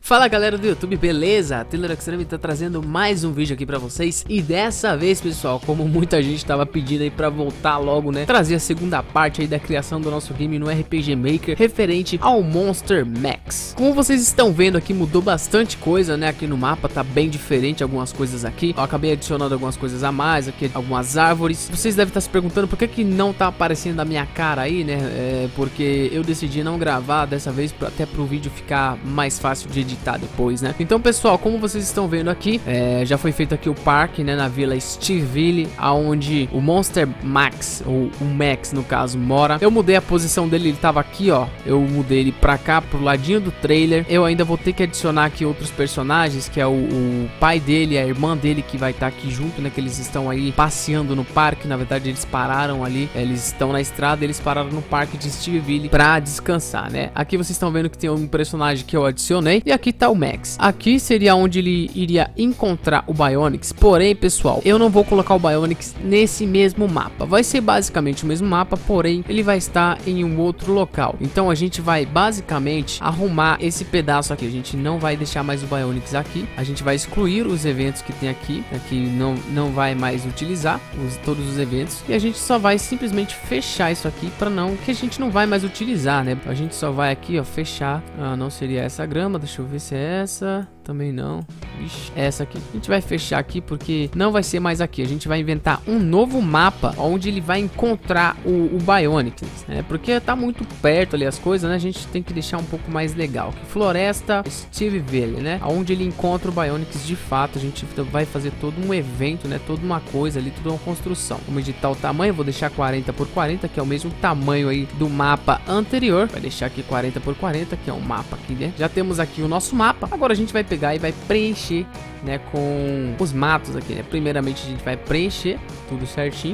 Fala galera do YouTube, beleza? Taylor Extreme tá trazendo mais um vídeo aqui pra vocês. E dessa vez, pessoal, como muita gente tava pedindo aí pra voltar logo, né, trazer a segunda parte aí da criação do nosso game no RPG Maker, referente ao Monster Max. Como vocês estão vendo aqui, mudou bastante coisa, né, aqui no mapa, tá bem diferente algumas coisas aqui. Eu acabei adicionando algumas coisas a mais, aqui algumas árvores. Vocês devem estar se perguntando por que não tá aparecendo a minha cara aí, né, porque eu decidi não gravar dessa vez, até pro vídeo ficar mais fácil de editar depois, né? Então, pessoal, como vocês estão vendo aqui, já foi feito aqui o parque, né, na Vila Steveville, aonde o Monster Max, ou o Max no caso, mora. Eu mudei a posição dele, ele tava aqui, ó. Eu mudei ele pra cá, pro ladinho do trailer. Eu ainda vou ter que adicionar aqui outros personagens, que é o pai dele, a irmã dele, que vai estar aqui junto, né, que eles estão aí passeando no parque. Na verdade, eles pararam ali, eles estão na estrada, eles pararam no parque de Steveville pra descansar, né? Aqui vocês estão vendo que tem um personagem que eu adicionei, e aqui tá o Max. Aqui seria onde ele iria encontrar o Bionix. Porém, pessoal, eu não vou colocar o Bionix nesse mesmo mapa. Vai ser basicamente o mesmo mapa, porém ele vai estar em um outro local. Então a gente vai basicamente arrumar esse pedaço aqui. A gente não vai deixar mais o Bionix aqui. A gente vai excluir os eventos que tem aqui. Aqui não vai mais utilizar todos os eventos. E a gente só vai simplesmente fechar isso aqui para não, que a gente não vai mais utilizar, né? A gente só vai aqui, ó, fechar. Não seria essa grama, deixa eu ver se é essa. Também não. Ixi, essa aqui. A gente vai fechar aqui porque não vai ser mais aqui. A gente vai inventar um novo mapa onde ele vai encontrar o Bionix, né? Porque tá muito perto ali as coisas, né? A gente tem que deixar um pouco mais legal. Que Floresta Steveville, né? Onde ele encontra o Bionix de fato. A gente vai fazer todo um evento, né? Toda uma coisa ali, toda uma construção. Vamos editar o tamanho. Vou deixar 40 por 40, que é o mesmo tamanho aí do mapa anterior. Vai deixar aqui 40 por 40, que é um mapa aqui, né? Já temos aqui o nosso mapa. Agora a gente vai pegar e vai preencher, né, com os matos aqui, né? Primeiramente a gente vai preencher tudo certinho.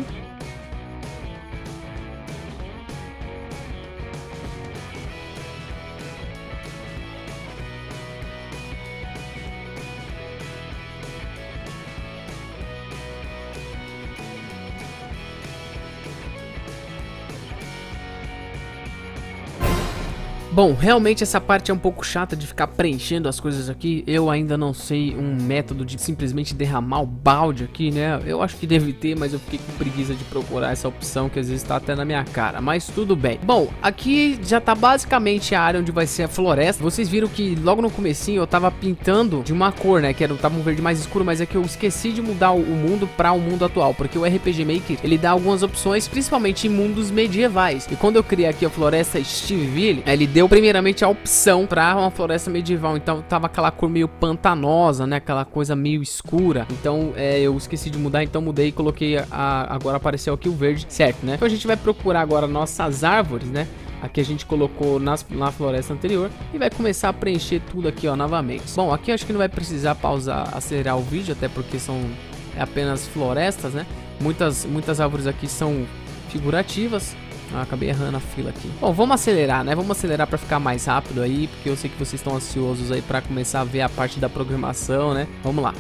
Bom, realmente essa parte é um pouco chata de ficar preenchendo as coisas aqui. Eu ainda não sei um método de simplesmente derramar o balde aqui, né? Eu acho que deve ter, mas eu fiquei com preguiça de procurar essa opção, que às vezes tá até na minha cara. Mas tudo bem. Bom, aqui já tá basicamente a área onde vai ser a floresta. Vocês viram que logo no comecinho eu tava pintando de uma cor, né? Que tava um verde mais escuro, mas é que eu esqueci de mudar o mundo para o mundo atual. Porque o RPG Maker, ele dá algumas opções, principalmente em mundos medievais. E quando eu criei aqui a Floresta Steveville, ele deu primeiramente a opção para uma floresta medieval. Então tava aquela cor meio pantanosa, né? Aquela coisa meio escura. Então eu esqueci de mudar, então mudei e coloquei agora apareceu aqui o verde, certo, né? Então a gente vai procurar agora nossas árvores, né? Aqui a gente colocou na floresta anterior e vai começar a preencher tudo aqui, ó, novamente. Bom, aqui eu acho que não vai precisar pausar, acelerar o vídeo, até porque são apenas florestas, né? Muitas árvores aqui são figurativas. Acabei errando a fila aqui. Bom, vamos acelerar, né? Vamos acelerar para ficar mais rápido aí, porque eu sei que vocês estão ansiosos aí para começar a ver a parte da programação, né? Vamos lá.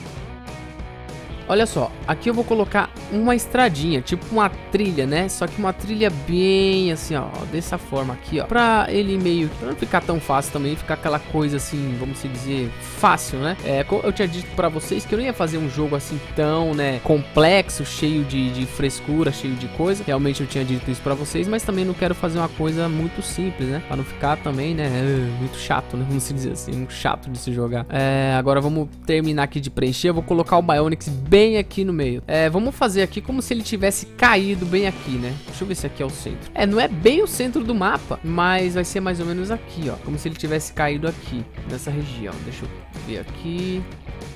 Olha só, aqui eu vou colocar uma estradinha, tipo uma trilha, né? Só que uma trilha bem assim, ó, dessa forma aqui, ó. Pra ele meio, pra não ficar tão fácil também, ficar aquela coisa assim, vamos dizer, fácil, né? Eu tinha dito pra vocês que eu não ia fazer um jogo assim tão, né, complexo, cheio de frescura, cheio de coisa. Realmente eu tinha dito isso pra vocês, mas também não quero fazer uma coisa muito simples, né? Pra não ficar também, né, muito chato, né? Vamos dizer assim, muito chato de se jogar. Agora vamos terminar aqui de preencher. Eu vou colocar o Bionix bem aqui no meio. Vamos fazer aqui como se ele tivesse caído bem aqui, né? Deixa eu ver se aqui é o centro. Não é bem o centro do mapa, mas vai ser mais ou menos aqui, ó. Como se ele tivesse caído aqui, nessa região. Deixa eu ver aqui.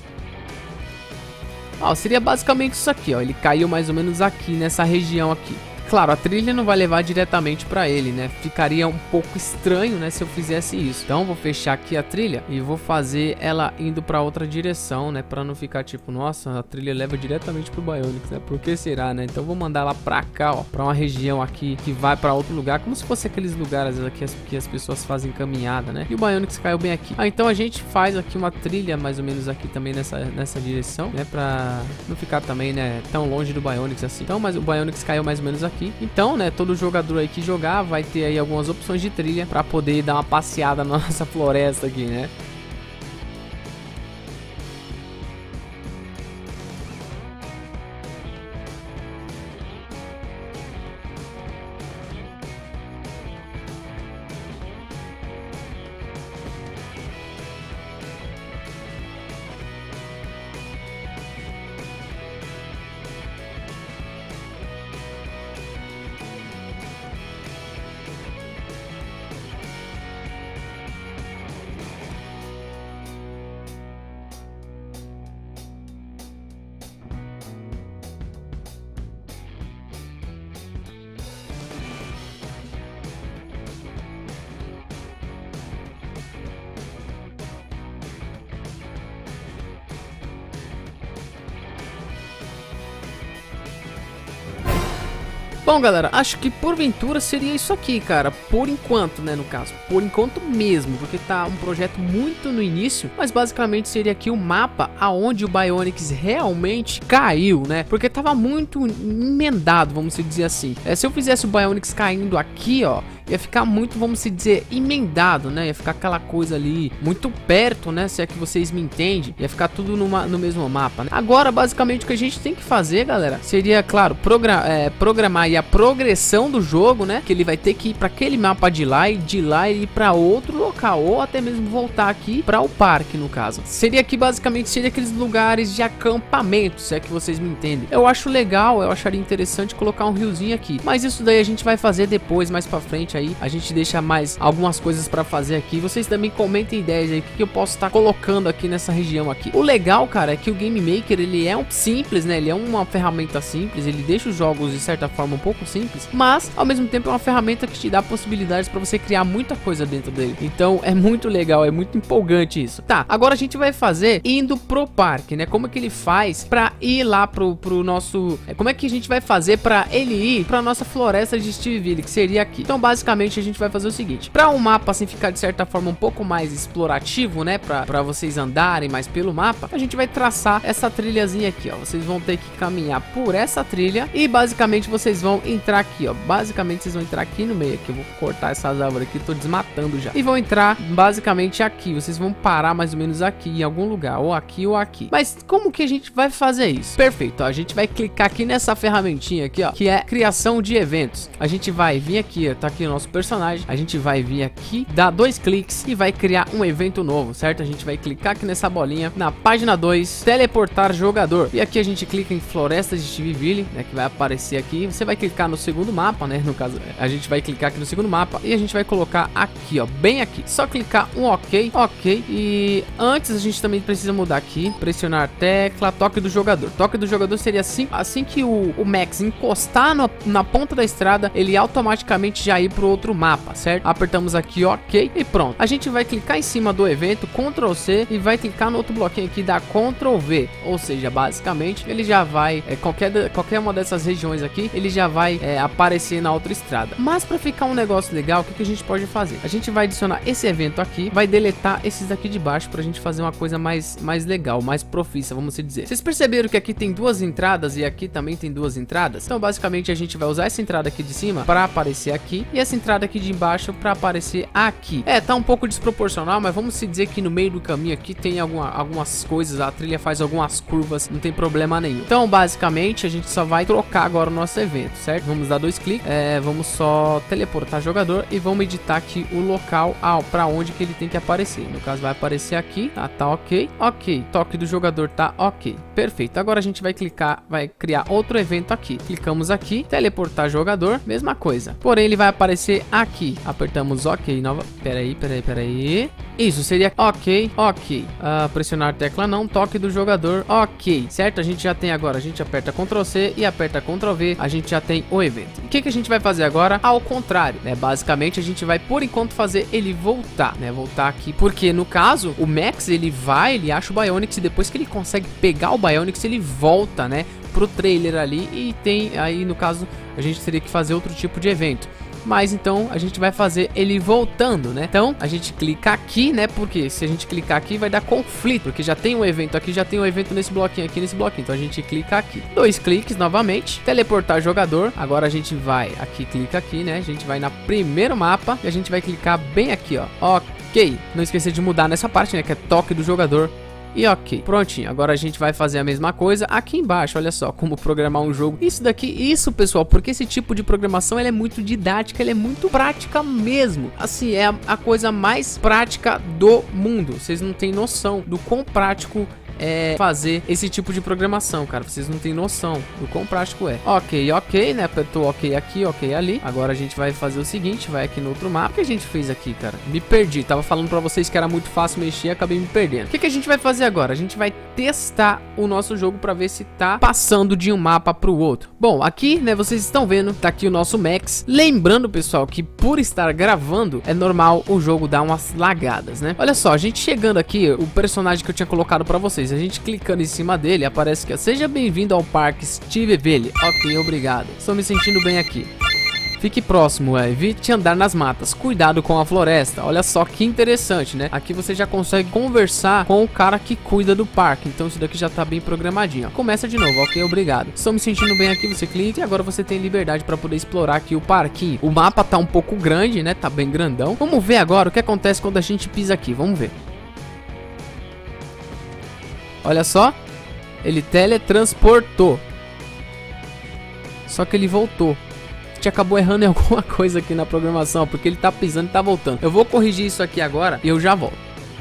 Ó, seria basicamente isso aqui, ó. Ele caiu mais ou menos aqui, nessa região aqui. Claro, a trilha não vai levar diretamente pra ele, né? Ficaria um pouco estranho, né, se eu fizesse isso. Então, vou fechar aqui a trilha e vou fazer ela indo pra outra direção, né? Pra não ficar tipo, nossa, a trilha leva diretamente pro Bionix, né? Por que será, né? Então, vou mandar ela pra cá, ó. Pra uma região aqui que vai pra outro lugar. Como se fosse aqueles lugares aqui que as pessoas fazem caminhada, né? E o Bionix caiu bem aqui. Então, a gente faz aqui uma trilha mais ou menos aqui também nessa direção, né? Pra não ficar também, né, tão longe do Bionix assim. Então, mas o Bionix caiu mais ou menos aqui. aqui. Então, né, todo jogador aí que jogar vai ter aí algumas opções de trilha para poder dar uma passeada na nossa floresta aqui, né? Bom, galera, acho que porventura seria isso aqui, cara. Por enquanto, né, no caso. Por enquanto mesmo, porque tá um projeto muito no início. Mas basicamente seria aqui o mapa aonde o Bionix realmente caiu, né? Porque tava muito emendado, vamos dizer assim. Se eu fizesse o Bionix caindo aqui, ó, ia ficar muito, vamos dizer, emendado, né? Ia ficar aquela coisa ali muito perto, né? Se é que vocês me entendem. Ia ficar tudo no mesmo mapa, né? Agora, basicamente, o que a gente tem que fazer, galera, seria, claro, programar aí a progressão do jogo, né? Que ele vai ter que ir para aquele mapa de lá e de lá ir para outro local, ou até mesmo voltar aqui para o parque, no caso. Seria aqui, basicamente, seria aqueles lugares de acampamento, se é que vocês me entendem. Eu acho legal, eu acharia interessante colocar um riozinho aqui. Mas isso daí a gente vai fazer depois, mais para frente aí. A gente deixa mais algumas coisas para fazer aqui. Vocês também comentem ideias aí, o que eu posso estar colocando aqui nessa região aqui. O legal, cara, é que o Game Maker, ele é um simples, né? Ele é uma ferramenta simples, ele deixa os jogos de certa forma um pouco simples, mas ao mesmo tempo é uma ferramenta que te dá possibilidades para você criar muita coisa dentro dele. Então é muito legal, é muito empolgante isso. Tá, agora a gente vai fazer indo pro parque, né? Como é que ele faz para ir lá pro nosso... Como é que a gente vai fazer para ele ir pra nossa floresta de Steveville, que seria aqui. Então basicamente a gente vai fazer o seguinte, para um mapa assim ficar de certa forma um pouco mais explorativo, né, para vocês andarem mais pelo mapa, a gente vai traçar essa trilhazinha aqui, ó. Vocês vão ter que caminhar por essa trilha e basicamente vocês vão entrar aqui, ó. Basicamente vocês vão entrar aqui no meio aqui. Eu vou cortar essas árvores aqui, tô desmatando já. E vão entrar basicamente aqui. Vocês vão parar mais ou menos aqui em algum lugar, ou aqui ou aqui. Mas como que a gente vai fazer isso? Perfeito, ó. A gente vai clicar aqui nessa ferramentinha aqui, ó, que é criação de eventos. A gente vai vir aqui, ó, tá aqui o nosso personagem. A gente vai vir aqui, dar 2 cliques e vai criar um evento novo, certo? A gente vai clicar aqui nessa bolinha, na página 2, teleportar jogador. E aqui a gente clica em Floresta de Steveville, né, que vai aparecer aqui. Você vai clicar no segundo mapa, né? No caso, a gente vai clicar aqui no segundo mapa e a gente vai colocar aqui, ó, bem aqui. Só clicar um OK, OK. E antes a gente também precisa mudar aqui, pressionar a tecla toque do jogador. Toque do jogador seria assim que o Max encostar na ponta da estrada, ele automaticamente já ir pro outro mapa, certo? Apertamos aqui OK e pronto. A gente vai clicar em cima do evento, Ctrl C, e vai clicar no outro bloquinho aqui, da Ctrl V. Ou seja, basicamente ele já vai, qualquer uma dessas regiões aqui, ele já vai aparecer na outra estrada. Mas para ficar um negócio legal, o que a gente pode fazer? A gente vai adicionar esse evento aqui, vai deletar esses daqui de baixo pra gente fazer uma coisa mais legal, mais profissa, vamos dizer. Vocês perceberam que aqui tem 2 entradas e aqui também tem 2 entradas? Então basicamente a gente vai usar essa entrada aqui de cima para aparecer aqui e essa entrada aqui de embaixo para aparecer aqui. Tá um pouco desproporcional, mas vamos dizer que no meio do caminho aqui tem algumas coisas, a trilha faz algumas curvas, não tem problema nenhum. Então basicamente a gente só vai trocar agora o nosso evento, certo? Vamos dar 2 cliques, vamos só teleportar jogador e vamos editar aqui o local para onde que ele tem que aparecer. No caso vai aparecer aqui, tá OK, OK. Toque do jogador tá OK, perfeito. Agora a gente vai clicar, vai criar outro evento aqui. Clicamos aqui, teleportar jogador, mesma coisa. Porém ele vai aparecer aqui. Apertamos OK, peraí. Isso seria OK, OK. Pressionar a tecla não, toque do jogador, OK, certo? A gente já tem agora, a gente aperta Ctrl C e aperta Ctrl V, a gente já tem o evento. O que a gente vai fazer agora? Ao contrário, né? Basicamente a gente vai por enquanto fazer ele voltar, né? Voltar aqui, porque no caso o Max ele acha o Bionix e depois que ele consegue pegar o Bionix ele volta, né, pro trailer ali e tem aí no caso a gente teria que fazer outro tipo de evento. Mas então a gente vai fazer ele voltando, né? Então a gente clica aqui, né? Porque se a gente clicar aqui vai dar conflito, porque já tem um evento aqui, já tem um evento nesse bloquinho aqui, nesse bloquinho. Então a gente clica aqui, 2 cliques novamente, teleportar jogador. Agora a gente vai aqui, clica aqui, né? A gente vai na primeiro mapa e a gente vai clicar bem aqui, ó. OK. Não esquecer de mudar nessa parte, né? Que é toque do jogador. E OK, prontinho. Agora a gente vai fazer a mesma coisa aqui embaixo. Olha só como programar um jogo. Isso pessoal, porque esse tipo de programação ela é muito didática, ela é muito prática mesmo. Assim, é a coisa mais prática do mundo. Vocês não têm noção do quão prático fazer esse tipo de programação, cara. Vocês não têm noção do quão prático é. OK, OK, né? Apertou OK aqui, OK ali. Agora a gente vai fazer o seguinte, vai aqui no outro mapa. O que a gente fez aqui, cara? Me perdi. Tava falando pra vocês que era muito fácil mexer, acabei me perdendo. O que a gente vai fazer agora? A gente vai testar o nosso jogo pra ver se tá passando de um mapa pro outro. Bom, aqui, né, vocês estão vendo, tá aqui o nosso Max. Lembrando, pessoal, que por estar gravando, é normal o jogo dar umas lagadas, né? Olha só, a gente chegando aqui, o personagem que eu tinha colocado pra vocês, Se a gente clicando em cima dele, aparece que seja bem-vindo ao Parque Steve Valley. Ok, obrigado. Estou me sentindo bem aqui. Fique próximo, evite andar nas matas, cuidado com a floresta. Olha só que interessante, né? Aqui você já consegue conversar com o cara que cuida do parque. Então isso daqui já tá bem programadinho, ó. Começa de novo, ok, obrigado. Estou me sentindo bem aqui, você clica e agora você tem liberdade para poder explorar aqui o parquinho. O mapa tá um pouco grande, né? Tá bem grandão. Vamos ver agora o que acontece quando a gente pisa aqui, vamos ver. Olha só, ele teletransportou. Só que ele voltou. A gente acabou errando em alguma coisa aqui na programação, porque ele tá pisando e tá voltando. Eu vou corrigir isso aqui agora e eu já volto.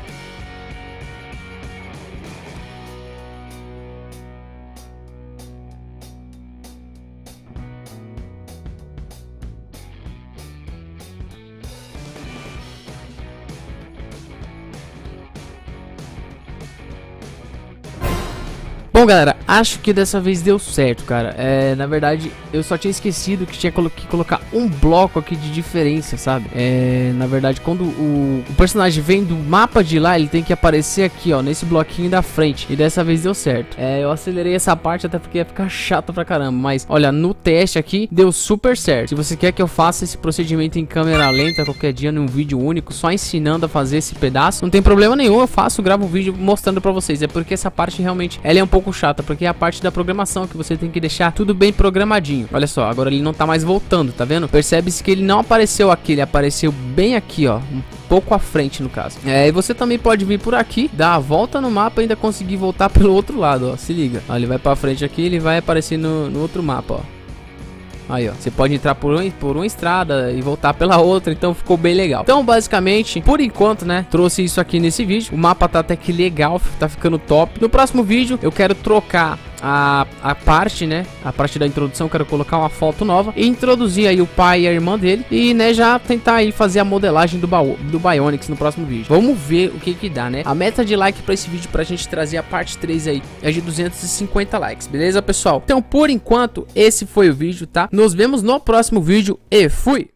Bom, galera, acho que dessa vez deu certo, cara. Na verdade, eu só tinha esquecido que tinha que colocar um bloco aqui de diferença, sabe? Na verdade, quando o personagem vem do mapa de lá, ele tem que aparecer aqui, ó, nesse bloquinho da frente. E dessa vez deu certo. Eu acelerei essa parte até porque ia ficar chato pra caramba. Mas, olha, no teste aqui, deu super certo. Se você quer que eu faça esse procedimento em câmera lenta qualquer dia, num vídeo único, só ensinando a fazer esse pedaço, não tem problema nenhum. Eu faço, gravo um vídeo mostrando pra vocês. É porque essa parte realmente, ela é um pouco chata, porque é a parte da programação que você tem que deixar tudo bem programadinho. Olha só, agora ele não tá mais voltando, tá vendo? Percebe-se que ele não apareceu aqui, ele apareceu bem aqui, ó, um pouco à frente no caso. E você também pode vir por aqui, dar a volta no mapa e ainda conseguir voltar pelo outro lado, ó, se liga. Ó, ele vai pra frente aqui, ele vai aparecer no outro mapa, ó. Aí, ó, você pode entrar por uma estrada e voltar pela outra, então ficou bem legal. Então, basicamente, por enquanto, né, trouxe isso aqui nesse vídeo. O mapa tá até que legal, tá ficando top. No próximo vídeo, eu quero trocar a parte, né, a parte da introdução, quero colocar uma foto nova e introduzir aí o pai e a irmã dele e, né, já tentar aí fazer a modelagem do Bionix no próximo vídeo. Vamos ver o que que dá, né? A meta de like pra esse vídeo, pra gente trazer a parte 3 aí, é de 250 likes, beleza, pessoal? Então, por enquanto, esse foi o vídeo, tá? Nos vemos no próximo vídeo e fui!